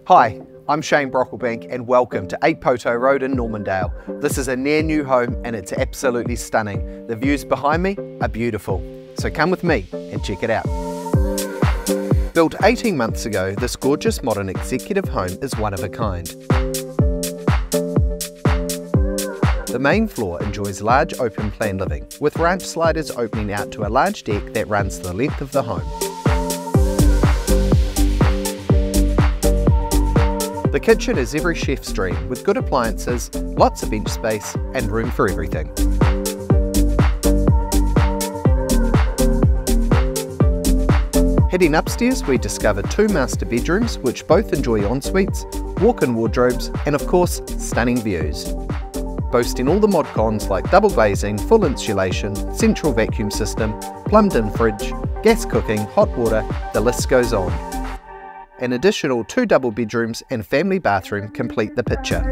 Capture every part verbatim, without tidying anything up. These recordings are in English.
Hi, I'm Shane Brocklebank and welcome to eight Poto Road in Normandale. This is a near new home and it's absolutely stunning. The views behind me are beautiful, so come with me and check it out. Built eighteen months ago, this gorgeous modern executive home is one of a kind. The main floor enjoys large open plan living, with ranch sliders opening out to a large deck that runs the length of the home. The kitchen is every chef's dream, with good appliances, lots of bench space and room for everything. Heading upstairs, we discover two master bedrooms which both enjoy en-suites, walk-in wardrobes and of course stunning views. Boasting all the mod cons like double glazing, full insulation, central vacuum system, plumbed-in fridge, gas cooking, hot water, the list goes on. An additional two double bedrooms and family bathroom complete the picture.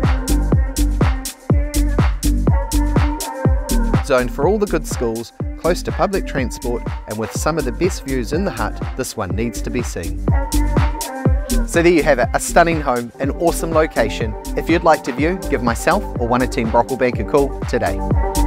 Zoned for all the good schools, close to public transport and with some of the best views in the hut, this one needs to be seen. So there you have it, a stunning home, an awesome location. If you'd like to view, give myself or one of Team Brocklebank a call today.